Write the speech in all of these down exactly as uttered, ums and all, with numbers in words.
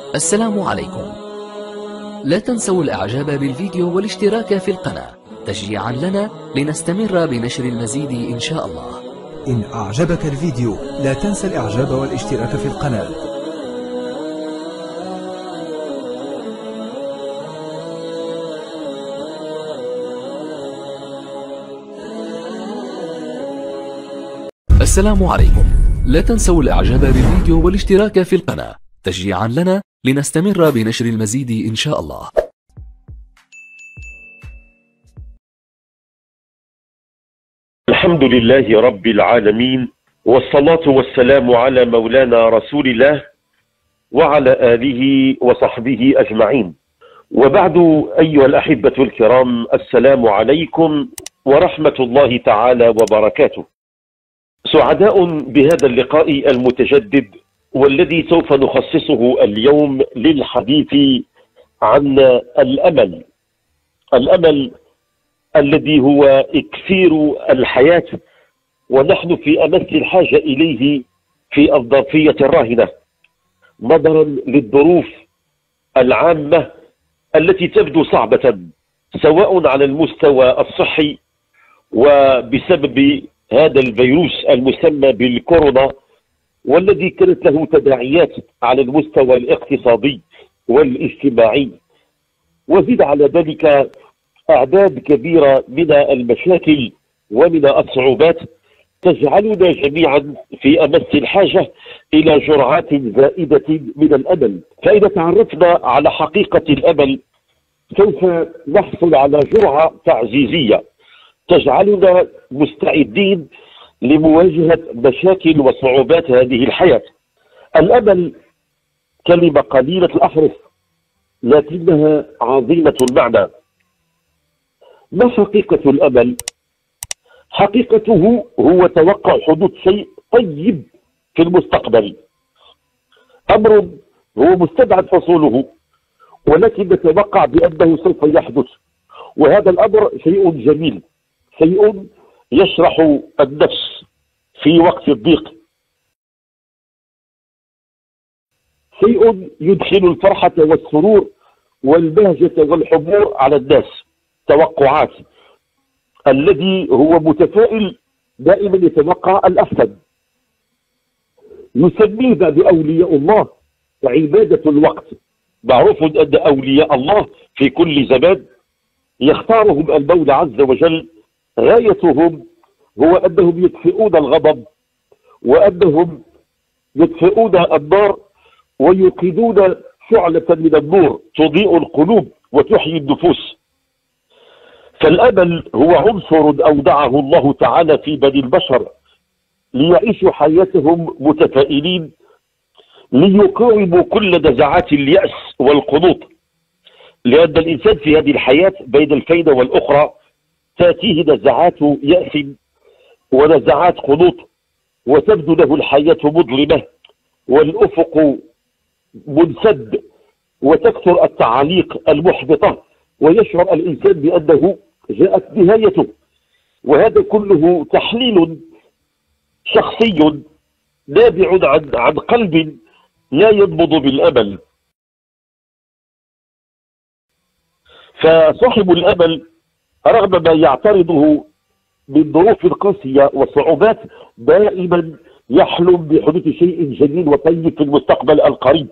السلام عليكم. لا تنسوا الاعجاب بالفيديو والاشتراك في القناة تشجيعا لنا لنستمر بنشر المزيد ان شاء الله. إن أعجبك الفيديو لا تنسى الإعجاب والاشتراك في القناة. السلام عليكم. لا تنسوا الاعجاب بالفيديو والاشتراك في القناة تشجيعا لنا لنستمر بنشر المزيد ان شاء الله. الحمد لله رب العالمين، والصلاة والسلام على مولانا رسول الله وعلى آله وصحبه أجمعين، وبعد أيها الأحبة الكرام، السلام عليكم ورحمة الله تعالى وبركاته. سعداء بهذا اللقاء المتجدد، والذي سوف نخصصه اليوم للحديث عن الأمل. الأمل الذي هو إكسير الحياة، ونحن في أمس الحاجة إليه في الظرفية الراهنة، نظرا للظروف العامة التي تبدو صعبة، سواء على المستوى الصحي وبسبب هذا الفيروس المسمى بالكورونا، والذي كانت له تداعيات على المستوى الاقتصادي والاجتماعي، وزيد على ذلك أعداد كبيرة من المشاكل ومن الصعوبات تجعلنا جميعا في أمس الحاجة إلى جرعات زائدة من الأمل. فإذا تعرفنا على حقيقة الأمل سوف نحصل على جرعة تعزيزية تجعلنا مستعدين لمواجهة مشاكل وصعوبات هذه الحياة. الأمل كلمة قليلة الأحرف لكنها عظيمة المعنى. ما حقيقة الأمل؟ حقيقته هو توقع حدوث شيء طيب في المستقبل، أمر هو مستبعد حصوله ولكن نتوقع بأنه سوف يحدث، وهذا الأمر شيء جميل، شيء يشرح النفس في وقت الضيق، شيء يدخل الفرحة والسرور والبهجة والحضور على الناس. توقعات الذي هو متفائل دائما يتوقع الأحسن. يسميه بأولياء الله عبادة الوقت. معروف أن أولياء الله في كل زمان يختارهم المولى عز وجل، غايتهم هو أنهم يطفئون الغضب، وأنهم يطفئون النار ويوقدون شعلة من النور تضيء القلوب وتحيي النفوس. فالأمل هو عنصر أودعه الله تعالى في بني البشر ليعيشوا حياتهم متفائلين، ليقاوموا كل نزعات اليأس والقنوط، لأن الإنسان في هذه الحياة بين الفينة والأخرى تأتيه نزعات يأس ونزعات قنوط، وتبدو له الحياة مظلمة والأفق منسد، وتكثر التعاليق المحبطة، ويشعر الإنسان بأنه جاءت نهايته. وهذا كله تحليل شخصي نابع عن عن قلب لا ينبض بالأمل. فصاحب الأمل رغم ما يعترضه من ظروف قاسية وصعوبات دائما يحلم بحدوث شيء جميل وطيب في المستقبل القريب،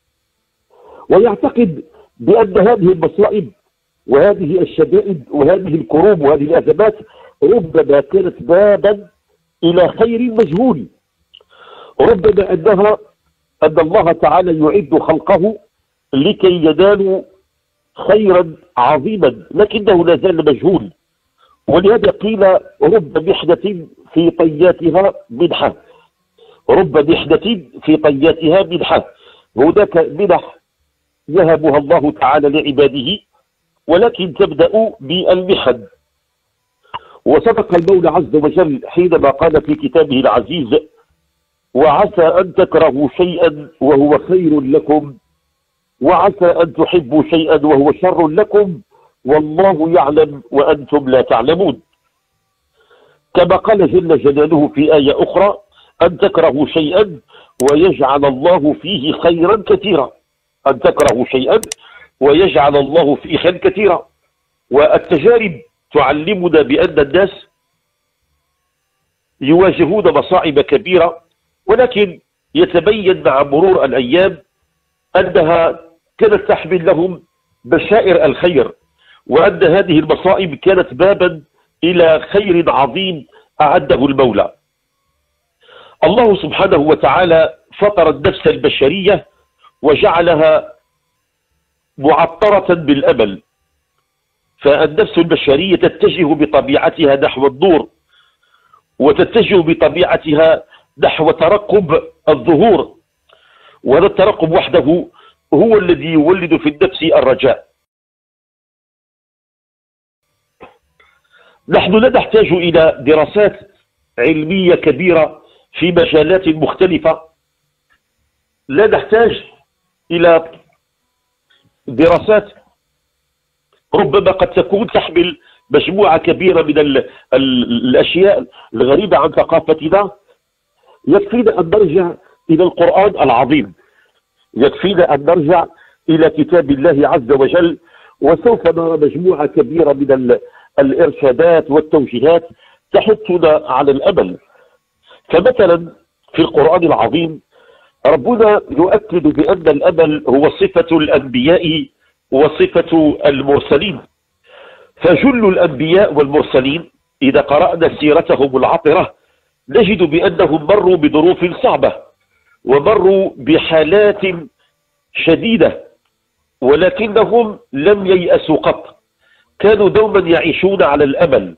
ويعتقد بأن هذه المصائب وهذه الشدائد وهذه الكروب وهذه الأزمات ربما كانت بابا إلى خير مجهول، ربما أنها أن الله تعالى يعد خلقه لكي ينالوا خيرا عظيما، لكنه لا زال مجهول. ولهذا قيل رب محنة في طياتها منحة، رب محنة في طياتها منحة. هناك منح يهبها الله تعالى لعباده، ولكن تبدأ بالمحن. وصدق المولى عز وجل حينما قال في كتابه العزيز: وعسى أن تكرهوا شيئا وهو خير لكم، وعسى أن تحبوا شيئا وهو شر لكم، والله يعلم وأنتم لا تعلمون. كما قال جل جلاله في آية أخرى: أن تكرهوا شيئا ويجعل الله فيه خيرا كثيرا. أن تكرهوا شيئا ويجعل الله فيه خيرا كثيرا. والتجارب تعلمنا بأن الناس يواجهون مصاعب كبيرة، ولكن يتبين مع مرور الأيام أنها كانت تحمل لهم بشائر الخير، وأن هذه المصائب كانت بابا إلى خير عظيم أعده المولى. الله سبحانه وتعالى فطر النفس البشرية وجعلها معطرة بالأمل، فالنفس البشرية تتجه بطبيعتها نحو النور، وتتجه بطبيعتها نحو ترقب الظهور، وهذا الترقب وحده هو الذي يولد في النفس الرجاء. نحن لا نحتاج إلى دراسات علمية كبيرة في مجالات مختلفة، لا نحتاج إلى دراسات ربما قد تكون تحمل مجموعة كبيرة من ال ال الأشياء الغريبة عن ثقافتنا. يكفينا أن نرجع إلى القرآن العظيم، يكفينا أن نرجع إلى كتاب الله عز وجل، وسوف نرى مجموعة كبيرة من ال الإرشادات والتوجيهات تحثنا على الأمل. فمثلا في القرآن العظيم ربنا يؤكد بأن الأمل هو صفة الأنبياء وصفة المرسلين، فجل الأنبياء والمرسلين إذا قرأنا سيرتهم العطرة نجد بأنهم مروا بظروف صعبة ومروا بحالات شديدة، ولكنهم لم ييأسوا قط، كانوا دوما يعيشون على الأمل.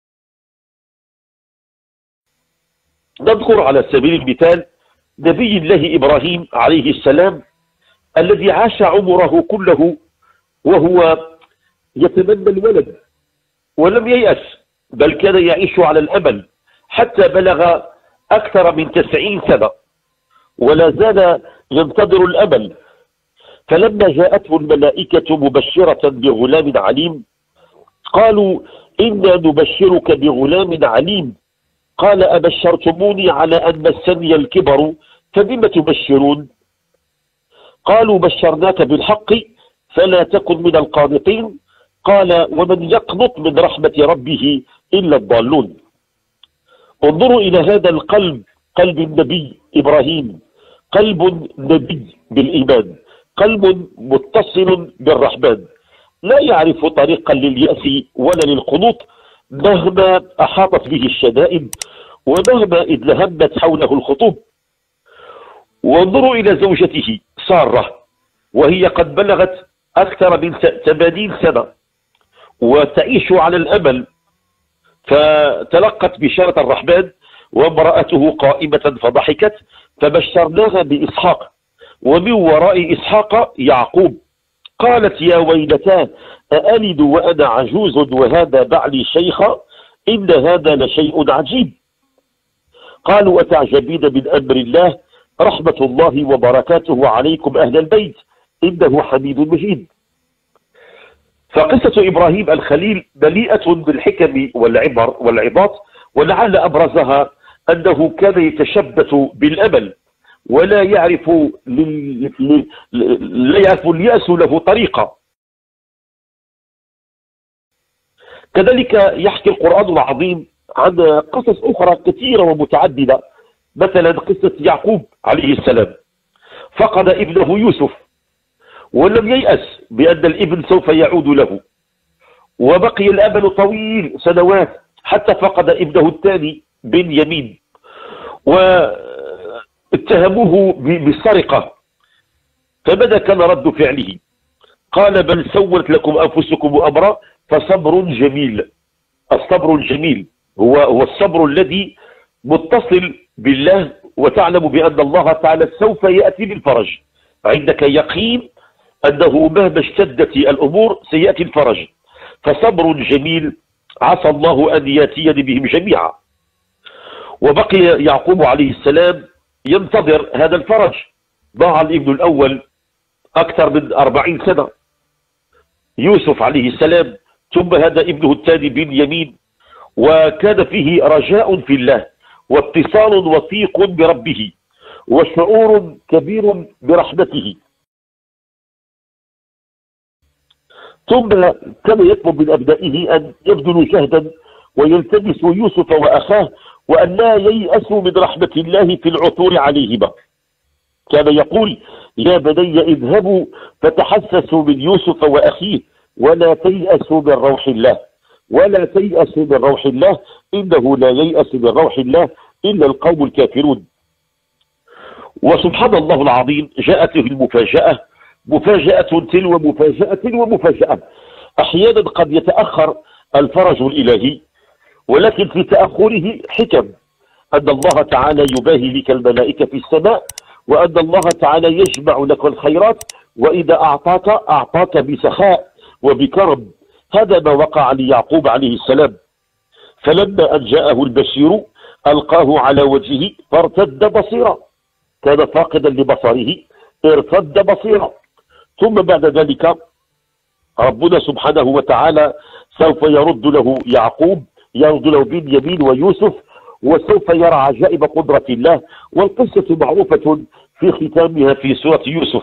نذكر على سبيل المثال نبي الله إبراهيم عليه السلام الذي عاش عمره كله وهو يتمنى الولد ولم ييأس، بل كان يعيش على الأمل حتى بلغ أكثر من تسعين سنة ولا زال ينتظر الأمل. فلما جاءته الملائكة مبشرة بغلام عليم قالوا إنا نبشرك بغلام عليم، قال أبشرتموني على أن مسني الكبر فبم تبشرون؟ قالوا بشرناك بالحق فلا تكن من القانطين، قال ومن يقنط من رحمة ربه إلا الضالون. انظروا إلى هذا القلب، قلب النبي إبراهيم، قلب نبي بالإيمان، قلب متصل بالرحمن، لا يعرف طريقا لليأس ولا للقنوط مهما أحاطت به الشدائد ومهما ادلهمت حوله الخطوب. وانظروا إلى زوجته سارة وهي قد بلغت أكثر من ثمانين سنة وتعيش على الأمل، فتلقت بشارة الرحمن وامرأته قائمة فضحكت فبشرناها بإسحاق ومن وراء إسحاق يعقوب، قالت يا ويلتاه أألد وأنا عجوز وهذا بعلي شيخا إن هذا لشيء عجيب. قالوا أتعجبين من أمر الله رحمة الله وبركاته عليكم أهل البيت إنه حميد مجيد. فقصة إبراهيم الخليل مليئة بالحكم والعبر والعظات، ولعل أبرزها أنه كان يتشبث بالأمل ولا يعرف ل... لا يعرف اليأس له طريقة. كذلك يحكي القرآن العظيم عن قصص أخرى كثيرة ومتعددة، مثلا قصة يعقوب عليه السلام فقد ابنه يوسف ولم ييأس بأن الابن سوف يعود له، وبقي الأمل طويل سنوات حتى فقد ابنه الثاني بنيامين واتهموه بالسرقة. فماذا كان رد فعله؟ قال بل سولت لكم أنفسكم أمرا فصبر جميل. الصبر الجميل هو هو الصبر الذي متصل بالله وتعلم بأن الله تعالى سوف يأتي بالفرج، عندك يقين أنه مهما اشتدت الأمور سيأتي الفرج، فصبر جميل عسى الله أن يأتيني بهم جميعا. وبقي يعقوب عليه السلام ينتظر هذا الفرج، ضاع الابن الأول أكثر من أربعين سنة يوسف عليه السلام، ثم هذا ابنه الثاني بنيامين، وكان فيه رجاء في الله واتصال وثيق بربه وشعور كبير برحمته. ثم كان يطلب من أبنائه أن يبذلوا جهدا ويلتمسوا يوسف وأخاه وأن لا ييأسوا من رحمة الله في العثور عليهما. كان يقول: يا بني اذهبوا فتحسسوا من يوسف وأخيه ولا تيأسوا من روح الله، ولا تيأسوا من روح الله، إنه لا ييأس من روح الله إلا القوم الكافرون. وسبحان الله العظيم، جاءته المفاجأة، مفاجأة تلو مفاجأة ومفاجأة. أحيانا قد يتأخر الفرج الإلهي، ولكن في تأخره حكم، أن الله تعالى يباهي لك الملائكة في السماء، وأن الله تعالى يجمع لك الخيرات، وإذا أعطاك أعطاك بسخاء وبكرم. هذا ما وقع ليعقوب عليه السلام، فلما أن جاءه البشير ألقاه على وجهه فارتد بصيرا، كان فاقدا لبصره ارتد بصيرا. ثم بعد ذلك ربنا سبحانه وتعالى سوف يرد له يعقوب، يرد له بنيامين ويوسف، وسوف يرى عجائب قدرة الله. والقصة معروفة في ختامها في سورة يوسف.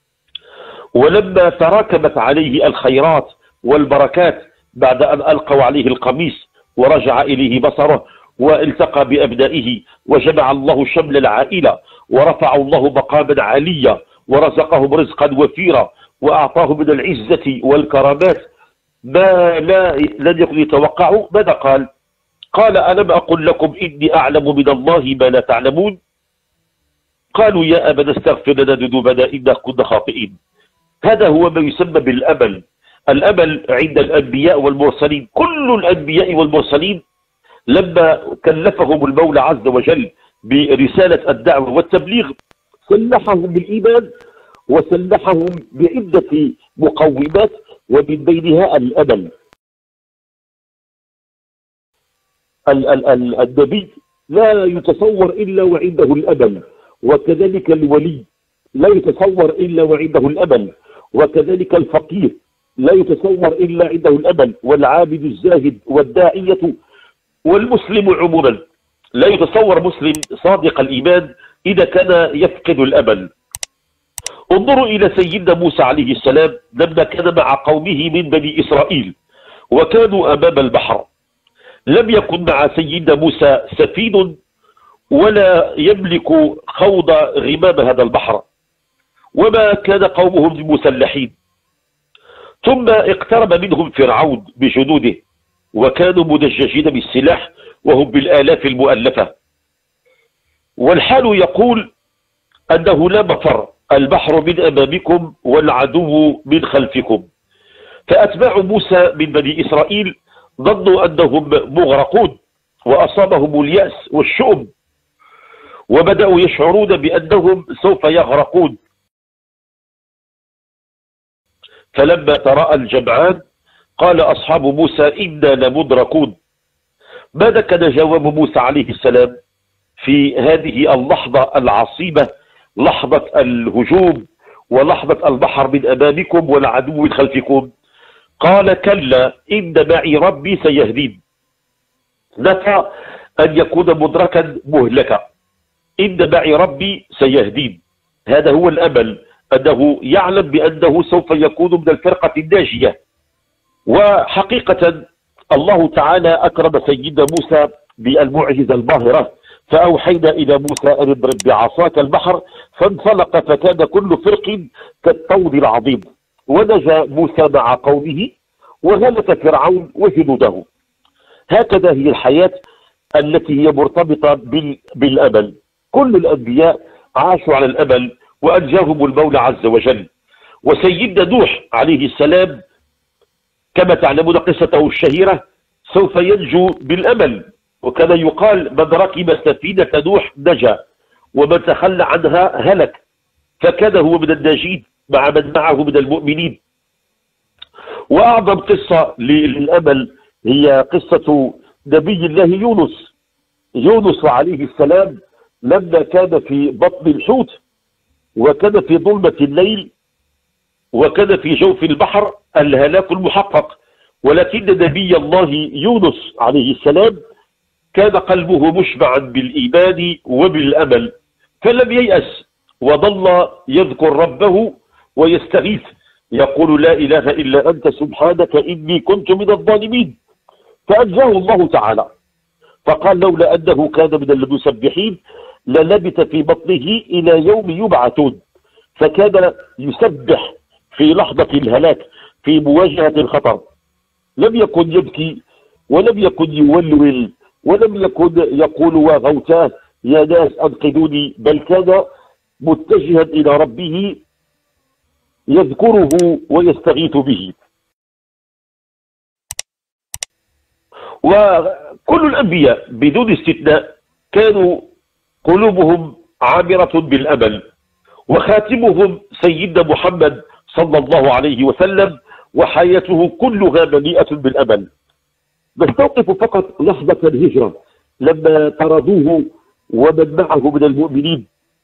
ولما تراكمت عليه الخيرات والبركات بعد أن ألقوا عليه القميص ورجع إليه بصره والتقى بأبنائه وجمع الله شمل العائلة ورفع الله مقاما عليا ورزقهم رزقا وفيرا وأعطاه من العزة والكرامات ما لا لن يكن يتوقعوا، ماذا قال؟ قال: ألم أقل لكم إني أعلم من الله ما لا تعلمون؟ قالوا: يا أبانا استغفر لنا ذنوبنا إنا كنا خاطئين. هذا هو ما يسمى بالأمل. الأمل عند الأنبياء والمرسلين، كل الأنبياء والمرسلين لما كلفهم المولى عز وجل برسالة الدعوة والتبليغ سلحهم بالإيمان وسلحهم بعدة مقومات، ومن بينها الأمل. النبي لا يتصور إلا وعنده الأمل، وكذلك الولي لا يتصور إلا وعنده الأمل، وكذلك الفقير لا يتصور إلا عنده الأمل، والعابد الزاهد والداعية والمسلم عموما لا يتصور مسلم صادق الإيمان إذا كان يفقد الأمل. انظروا إلى سيدنا موسى عليه السلام لما كان مع قومه من بني إسرائيل وكانوا أمام البحر، لم يكن مع سيدنا موسى سفين ولا يملك خوض غمام هذا البحر، وما كان قومهم مسلحين. ثم اقترب منهم فرعون بجنوده وكانوا مدججين بالسلاح وهم بالآلاف المؤلفة، والحال يقول أنه لا مفر، البحر من أمامكم والعدو من خلفكم. فأتباع موسى من بني إسرائيل ظنوا أنهم مغرقون وأصابهم اليأس والشؤم، وبدأوا يشعرون بأنهم سوف يغرقون. فلما تراءى الجمعان قال أصحاب موسى إنا لمدركون. ماذا كان جواب موسى عليه السلام في هذه اللحظة العصيبة، لحظة الهجوم ولحظة البحر من أمامكم والعدو من خلفكم؟ قال: كلا إن معي ربي سيهدين. نفى أن يكون مدركا مهلكا، إن معي ربي سيهدين. هذا هو الأمل، أنه يعلم بأنه سوف يكون من الفرقة الناجية. وحقيقة الله تعالى أكرم سيدنا موسى بالمعجزة الباهرة، فأوحينا إلى موسى أن اضرب بعصاك البحر فانفلق فكان كل فرق كالطود العظيم، ونجا موسى مع قومه وهلك فرعون وجنوده. هكذا هي الحياة التي هي مرتبطة بالأمل. كل الأنبياء عاشوا على الأمل وأنجاهم المولى عز وجل. وسيدنا نوح عليه السلام كما تعلمون قصته الشهيرة سوف ينجو بالأمل، وكان يقال: من ركب سفينة نوح نجا ومن تخلى عنها هلك، فكان هو من الناجين مع من معه من المؤمنين. وأعظم قصة للأمل هي قصة نبي الله يونس. يونس عليه السلام لما كان في بطن الحوت وكان في ظلمة الليل وكان في جوف البحر الهلاك المحقق، ولكن نبي الله يونس عليه السلام كان قلبه مشبعا بالإيمان وبالأمل، فلم ييأس وظل يذكر ربه ويستغيث يقول لا إله إلا أنت سبحانك إني كنت من الظالمين، فأنجاه الله تعالى. فقال لولا أنه كان من المسبحين للبث في بطنه إلى يوم يبعثون، فكان يسبح في لحظة الهلاك في مواجهة الخطر، لم يكن يبكي ولم يكن يولول ولم يكن يقول وغوتاه يا ناس أنقذوني، بل كان متجها إلى ربه يذكره ويستغيث به. وكل الأنبياء بدون استثناء كانوا قلوبهم عامرة بالأمل، وخاتمهم سيدنا محمد صلى الله عليه وسلم وحياته كلها مليئة بالأمل. نستوقف فقط لحظة الهجرة لما طردوه ومن معه من المؤمنين،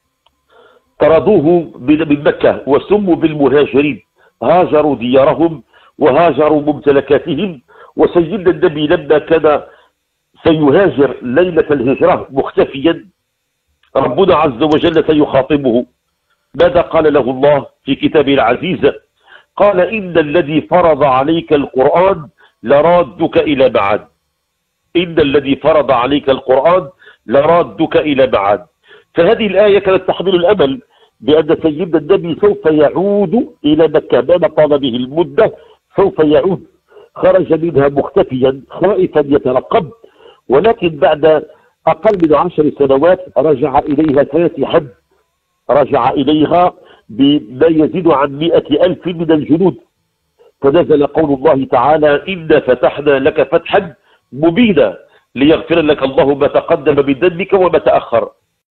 طردوه من مكة وسموا بالمهاجرين، هاجروا ديارهم وهاجروا ممتلكاتهم. وسيدنا النبي لما كان سيهاجر ليلة الهجرة مختفيا، ربنا عز وجل سيخاطبه. ماذا قال له الله في كتابه العزيز؟ قال إن الذي فرض عليك القرآن لرادك إلى معاد. إن الذي فرض عليك القرآن لرادك إلى معاد. فهذه الآية كانت تحمل الأمل بأن سيدنا النبي سوف يعود إلى مكة، ما طال به المدة سوف يعود. خرج منها مختفيا خائفا يترقب، ولكن بعد أقل من عشر سنوات رجع إليها فاتحا، رجع إليها بما يزيد عن مئة ألف من الجنود. فنزل قول الله تعالى إنا فتحنا لك فتحا مبينا ليغفر لك الله ما تقدم من ذنبك وما تأخر.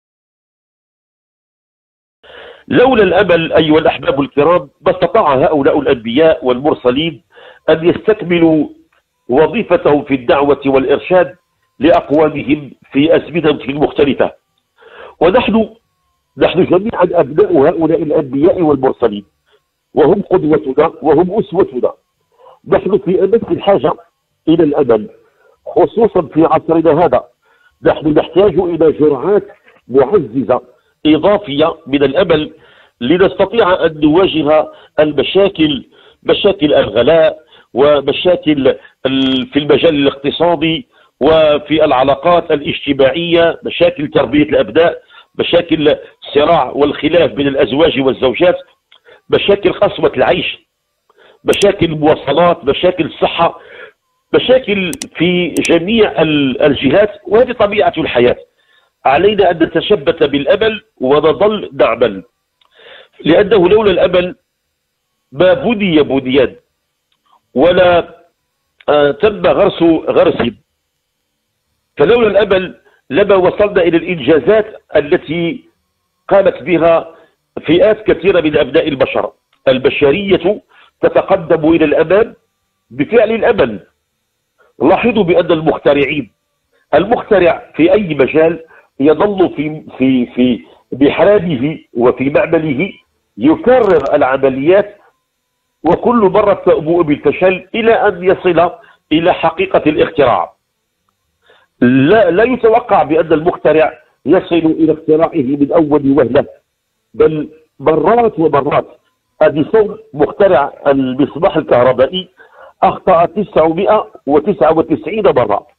لولا الأمل أيها الأحباب الكرام ما استطاع هؤلاء الأنبياء والمرسلين أن يستكملوا وظيفتهم في الدعوة والإرشاد لأقوامهم في أزمنة مختلفة. ونحن نحن جميعا أبناء هؤلاء الأنبياء والمرسلين، وهم قدوتنا وهم أسوتنا. نحن في أمس الحاجة إلى الأمل، خصوصا في عصرنا هذا. نحن نحتاج إلى جرعات معززة إضافية من الأمل لنستطيع أن نواجه المشاكل، مشاكل الغلاء ومشاكل في المجال الاقتصادي وفي العلاقات الاجتماعية، مشاكل تربية الأبناء، مشاكل الصراع والخلاف بين الأزواج والزوجات، مشاكل قسوة العيش، مشاكل المواصلات، مشاكل الصحة، مشاكل في جميع الجهات. وهذه طبيعة الحياة. علينا أن نتشبث بالأمل ونظل نعمل، لأنه لولا الأمل ما بني بنيان ولا آه تم غرس غرس. فلولا الأمل لما وصلنا إلى الإنجازات التي قامت بها فئات كثيرة من أبناء البشر. البشرية تتقدم إلى الأمام بفعل الأمل. لاحظوا بأن المخترعين، المخترع في أي مجال يظل في في في بحرابه وفي معمله يكرر العمليات، وكل مرة تبوء بالفشل إلى أن يصل إلى حقيقة الاختراع. لا, لا يتوقع بأن المخترع يصل إلى اختراعه من أول وهلة، بل مرات ومرات. أديسون مخترع المصباح الكهربائي أخطأ تسعمائة وتسعة وتسعين مرة،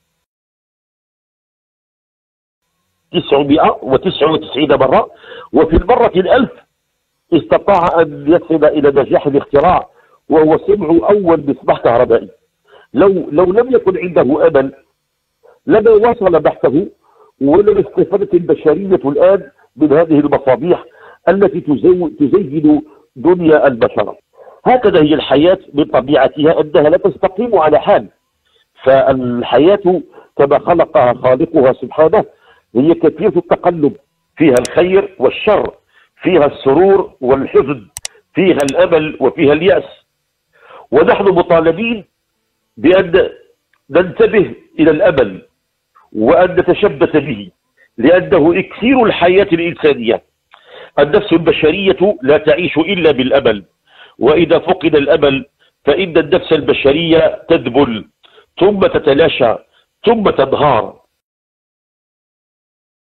تسعمائة وتسعة وتسعين مرة، وفي المرة الألف استطاع أن يصل إلى نجاح الاختراع، وهو صنع أول مصباح كهربائي. لو لو لم يكن عنده أمل لما وصل بحثه، ولما استفادت البشرية الآن من هذه المصابيح التي تزين دنيا البشر. هكذا هي الحياة من طبيعتها أنها لا تستقيم على حال. فالحياة كما خلقها خالقها سبحانه هي كثيرة التقلب، فيها الخير والشر، فيها السرور والحزن، فيها الأمل وفيها اليأس. ونحن مطالبين بأن ننتبه إلى الأمل وأن نتشبث به، لأنه إكسير الحياة الإنسانية. النفس البشرية لا تعيش إلا بالأمل، وإذا فقد الأمل فإن النفس البشرية تذبل ثم تتلاشى ثم تنهار.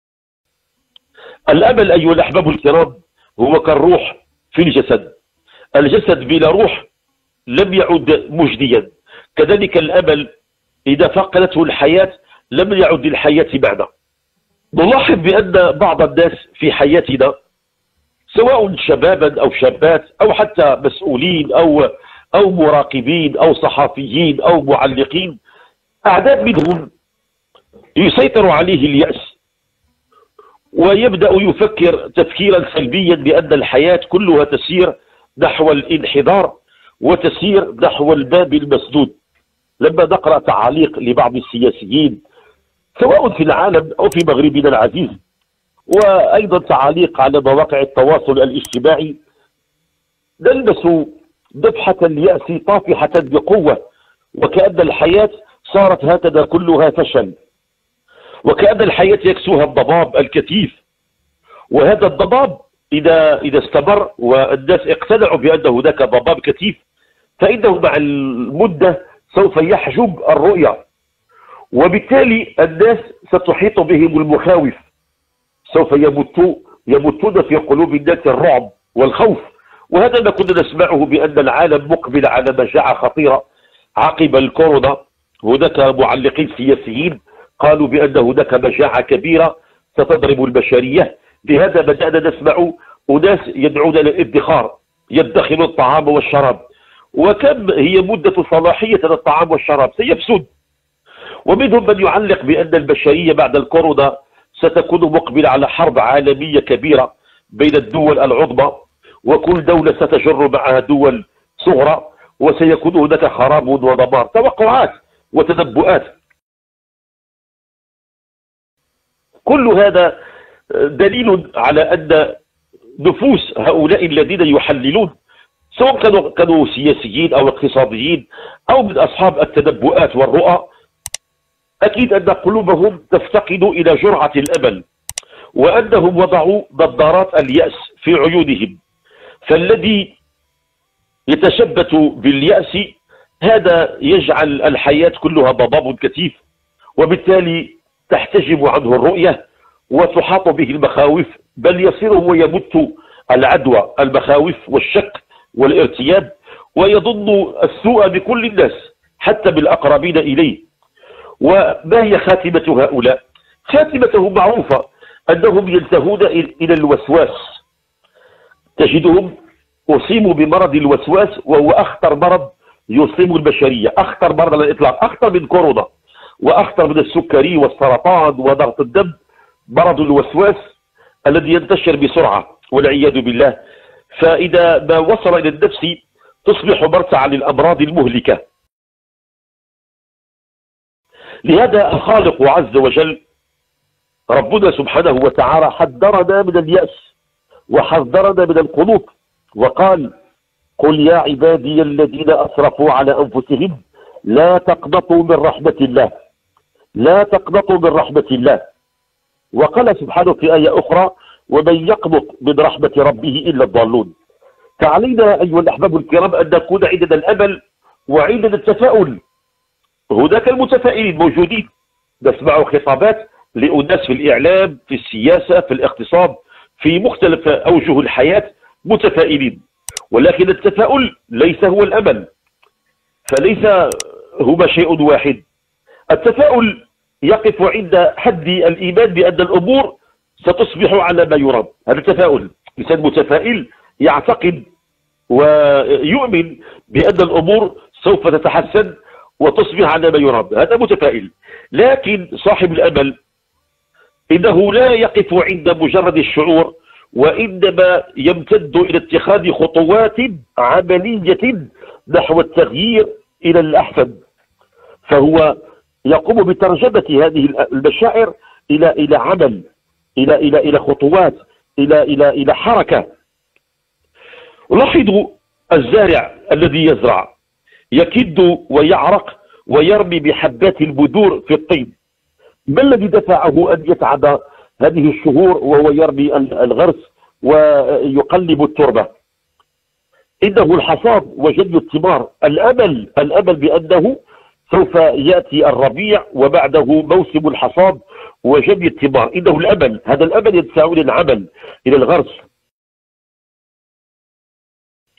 الأمل أيها الأحباب الكرام هو كالروح في الجسد. الجسد بلا روح لم يعد مجديا، كذلك الأمل إذا فقدته الحياة لم يعد للحياة معنى. نلاحظ بأن بعض الناس في حياتنا سواء شبابا أو شابات أو حتى مسؤولين أو أو مراقبين أو صحفيين أو معلقين، أعداد منهم يسيطر عليه اليأس ويبدأ يفكر تفكيرا سلبيا بأن الحياة كلها تسير نحو الانحدار وتسير نحو الباب المسدود. لما نقرأ تعاليق لبعض السياسيين سواء في العالم أو في مغربنا العزيز، وأيضا تعاليق على مواقع التواصل الاجتماعي، نلمس دفحة اليأس طافحة بقوة، وكأن الحياة صارت هكذا كلها فشل، وكأن الحياة يكسوها الضباب الكثيف. وهذا الضباب إذا إذا استمر والناس اقتنعوا بأن هناك ضباب كثيف، فإنه مع المدة سوف يحجب الرؤية، وبالتالي الناس ستحيط بهم المخاوف، سوف يمتوا يمتون في قلوب الناس الرعب والخوف. وهذا ما كنا نسمعه بأن العالم مقبل على مجاعة خطيرة عقب الكورونا. هناك معلقين سياسيين قالوا بأن هناك مجاعة كبيرة ستضرب البشرية، لهذا بدأنا نسمع أناس يدعون إلى الادخار، يدخرون الطعام والشراب، وكم هي مدة صلاحية الطعام والشراب؟ سيفسد. ومنهم من يعلق بأن البشرية بعد الكورونا ستكون مقبلة على حرب عالمية كبيرة بين الدول العظمى، وكل دولة ستجر معها دول صغرى، وسيكون هناك خراب ودمار. توقعات وتنبؤات. كل هذا دليل على أن نفوس هؤلاء الذين يحللون، سواء كانوا كانوا سياسيين أو اقتصاديين أو من أصحاب التنبؤات والرؤى، أكيد أن قلوبهم تفتقد إلى جرعة الأمل، وأنهم وضعوا نظارات اليأس في عيونهم. فالذي يتشبت باليأس هذا يجعل الحياة كلها ضباب كثيف، وبالتالي تحتجب عنه الرؤية وتحاط به المخاوف، بل يصير ويمت العدوى المخاوف والشك والارتياب، ويظن السوء بكل الناس حتى بالأقربين إليه. وما هي خاتمة هؤلاء؟ خاتمتهم معروفة، أنهم ينتهون إلى الوسواس. تجدهم أصيبوا بمرض الوسواس، وهو أخطر مرض يصيب البشرية، أخطر مرض على الإطلاق، أخطر من كورونا وأخطر من السكري والسرطان وضغط الدم. مرض الوسواس الذي ينتشر بسرعة والعياذ بالله، فإذا ما وصل إلى النفس تصبح مرتعا للأمراض المهلكة. لهذا الخالق عز وجل ربنا سبحانه وتعالى حذرنا من اليأس وحذرنا من القنوط، وقال: قل يا عبادي الذين أسرفوا على أنفسهم لا تقنطوا من رحمة الله، لا تقنطوا من رحمة الله. وقال سبحانه في آية أخرى: ومن يقنط من رحمة ربه إلا الضالون. فعلينا أيها الأحباب الكرام أن نكون عندنا الأمل وعندنا التفاؤل. هناك المتفائلين موجودين، نسمع خطابات لأناس في الإعلام، في السياسة، في الاقتصاد، في مختلف أوجه الحياة متفائلين، ولكن التفاؤل ليس هو الأمل، فليس هما شيء واحد. التفاؤل يقف عند حد الإيمان بأن الأمور ستصبح على ما يرام. هذا التفاؤل، إنسان متفائل يعتقد ويؤمن بأن الأمور سوف تتحسن وتصبح على ما يرام، هذا متفائل. لكن صاحب الأمل إنه لا يقف عند مجرد الشعور، وإنما يمتد إلى اتخاذ خطوات عملية نحو التغيير إلى الأحسن. فهو يقوم بترجمة هذه المشاعر إلى إلى عمل، إلى إلى إلى خطوات، إلى إلى إلى حركة. لاحظوا الزارع الذي يزرع يكد ويعرق ويرمي بحبات البذور في الطين. ما الذي دفعه أن يتعب هذه الشهور وهو يرمي الغرس ويقلب التربة؟ إنه الحصاد وجني الثمار. الأمل الأمل بأنه سوف يأتي الربيع وبعده موسم الحصاد وجني الثمار. إنه الأمل، هذا الأمل يدفع إلى العمل، إلى الغرس.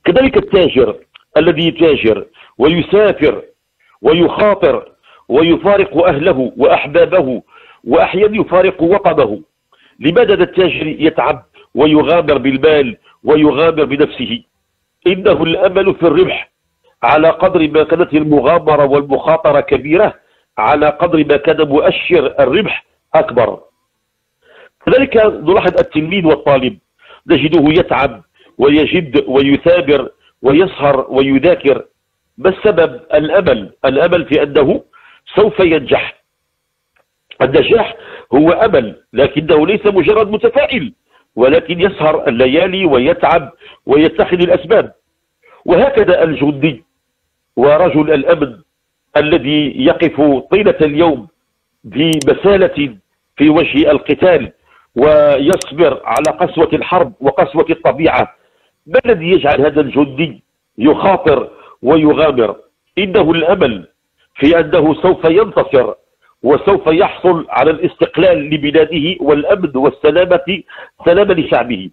كذلك التاجر الذي يتاجر ويسافر ويخاطر ويفارق أهله وأحبابه وأحيانا يفارق وطنه. لماذا التاجر يتعب ويغامر بالمال ويغامر بنفسه؟ إنه الأمل في الربح. على قدر ما كانت المغامرة والمخاطرة كبيرة على قدر ما كان مؤشر الربح أكبر. كذلك نلاحظ التلميذ والطالب نجده يتعب ويجد ويثابر ويسهر ويذاكر. ما السبب؟ الأمل. الأمل في أنه سوف ينجح. النجاح هو أمل، لكنه ليس مجرد متفائل، ولكن يسهر الليالي ويتعب ويتخذ الأسباب. وهكذا الجندي ورجل الأمن الذي يقف طيلة اليوم ببسالة في وجه القتال ويصبر على قسوة الحرب وقسوة الطبيعة. ما الذي يجعل هذا الجندي يخاطر ويغامر؟ إنه الأمل في أنه سوف ينتصر وسوف يحصل على الاستقلال لبلاده والأمن والسلامة سلامة لشعبه.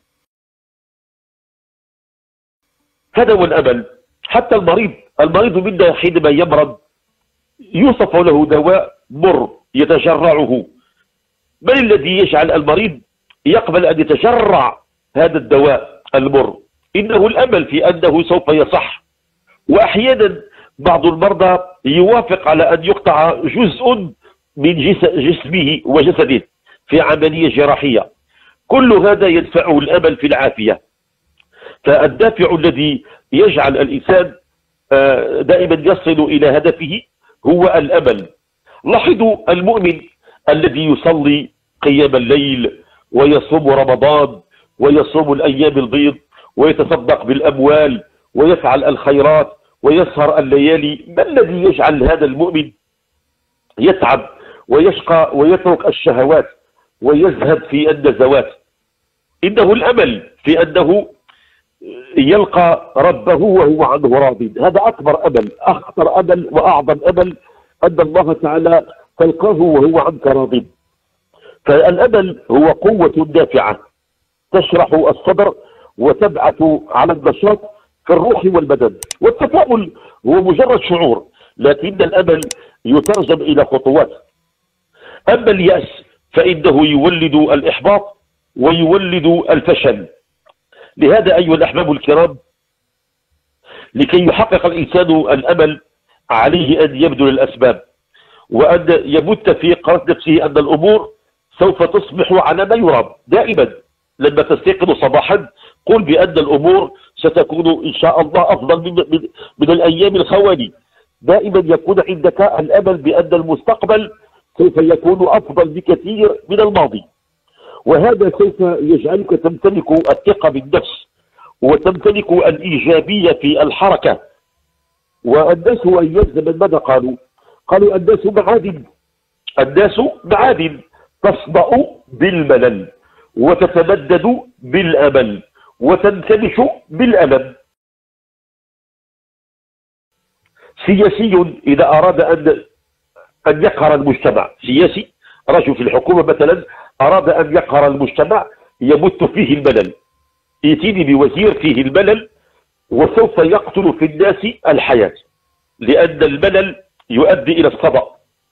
هذا هو الأمل. حتى المريض المريض منا حينما يمرض يوصف له دواء مر يتجرعه. من الذي يجعل المريض يقبل أن يتجرع هذا الدواء المر؟ إنه الأمل في أنه سوف يصح. وأحيانا بعض المرضى يوافق على أن يقطع جزء من جسمه وجسده في عملية جراحية. كل هذا يدفعه الأمل في العافية. فالدافع الذي يجعل الإنسان دائما يصل إلى هدفه هو الأمل. لاحظوا المؤمن الذي يصلي قيام الليل ويصوم رمضان ويصوم الأيام البيض ويتصدق بالأموال ويفعل الخيرات ويسهر الليالي. ما الذي يجعل هذا المؤمن يتعب ويشقى ويترك الشهوات ويزهد في النزوات؟ إنه الأمل في أنه يلقى ربه وهو عنه راض. هذا أكبر أمل، أخطر أمل وأعظم أمل أن الله تعالى تلقاه وهو عنك راض. فالأمل هو قوة دافعة تشرح الصدر وتبعث على النشاط في الروح والبدن. والتفاؤل هو مجرد شعور، لكن الأمل يترجم إلى خطوات. أما اليأس فإنه يولد الإحباط ويولد الفشل. لهذا أيها الأحباب الكرام، لكي يحقق الإنسان الأمل عليه أن يبذل الأسباب وأن يمت في قرارة نفسه أن الأمور سوف تصبح على ما يرام. دائما لما تستيقظ صباحا قل بأن الأمور ستكون إن شاء الله أفضل من, من, من الأيام الخوالي. دائما يكون عندك الأمل بأن المستقبل سوف يكون أفضل بكثير من الماضي. وهذا سوف يجعلك تمتلك الثقة بالنفس وتمتلك الإيجابية في الحركة. والناس أيام زمن ماذا قالوا؟ قالوا الناس معادن. الناس معادن تصدأ بالملل وتتمدد بالأمل وتنكمش بالألم. سياسي إذا أراد أن أن يقهر المجتمع، سياسي رجل في الحكومة مثلا أراد أن يقهر المجتمع يمت فيه الملل، يأتيني بوزير فيه الملل وسوف يقتل في الناس الحياة، لأن الملل يؤدي إلى الصدأ.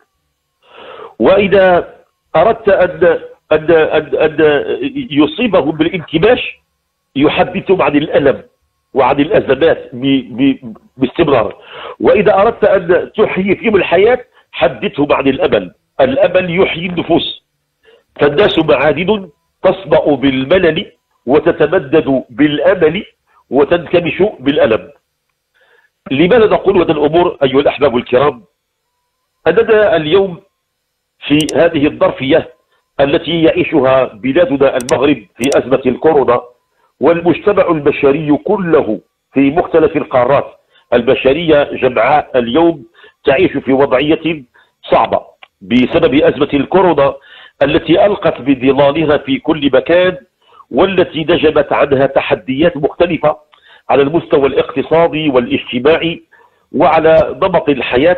وإذا أردت أن أن أن, أن يصيبهم بالانكماش يحدثهم عن الألم وعن الأزمات باستمرار. وإذا أردت أن تحيي فيهم الحياة حدثهم عن الأمل. الأمل يحيي النفوس. فالناس معادن تصدأ بالملل وتتمدد بالأمل وتنكمش بالألم. لماذا نقول هذه الأمور أيها الأحباب الكرام؟ أننا اليوم في هذه الظرفية التي يعيشها بلادنا المغرب في أزمة الكورونا، والمجتمع البشري كله في مختلف القارات البشرية جمعاء اليوم تعيش في وضعية صعبة بسبب أزمة الكورونا التي ألقت بظلالها في كل مكان، والتي نجمت عنها تحديات مختلفة على المستوى الاقتصادي والاجتماعي وعلى نمط الحياة.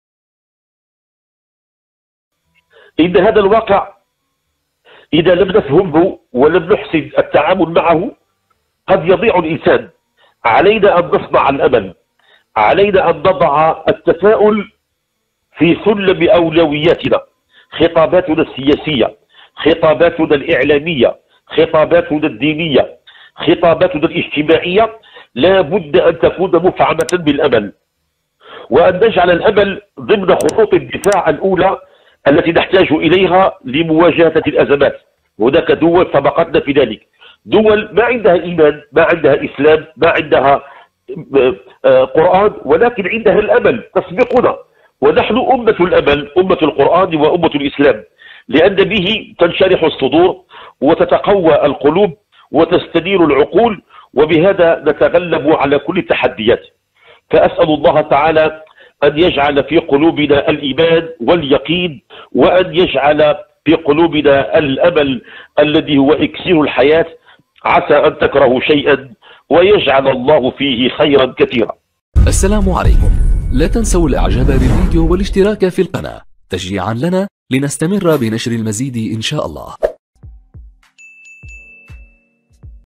إن هذا الواقع إذا لم نفهمه ولم نحسن التعامل معه قد يضيع الإنسان. علينا أن نصنع الأمل، علينا أن نضع التفاؤل في سلم أولوياتنا. خطاباتنا السياسية، خطاباتنا الإعلامية، خطاباتنا الدينية، خطاباتنا الاجتماعية لا بد أن تكون مفعمة بالأمل، وأن نجعل الأمل ضمن خطوط الدفاع الأولى التي نحتاج إليها لمواجهة الأزمات. هناك دول سبقتنا في ذلك، دول ما عندها إيمان، ما عندها إسلام، ما عندها قرآن، ولكن عندها الأمل تسبقنا. ونحن أمة الأمل، أمة القرآن وأمة الإسلام، لأن به تنشرح الصدور وتتقوى القلوب وتستنير العقول، وبهذا نتغلب على كل التحديات. فأسأل الله تعالى أن يجعل في قلوبنا الإيمان واليقين، وأن يجعل في قلوبنا الأمل الذي هو إكسير الحياة. عسى أن تكرهوا شيئا ويجعل الله فيه خيرا كثيرا. السلام عليكم. لا تنسوا الإعجاب بالفيديو والاشتراك في القناة تشجيعا لنا لنستمر بنشر المزيد إن شاء الله.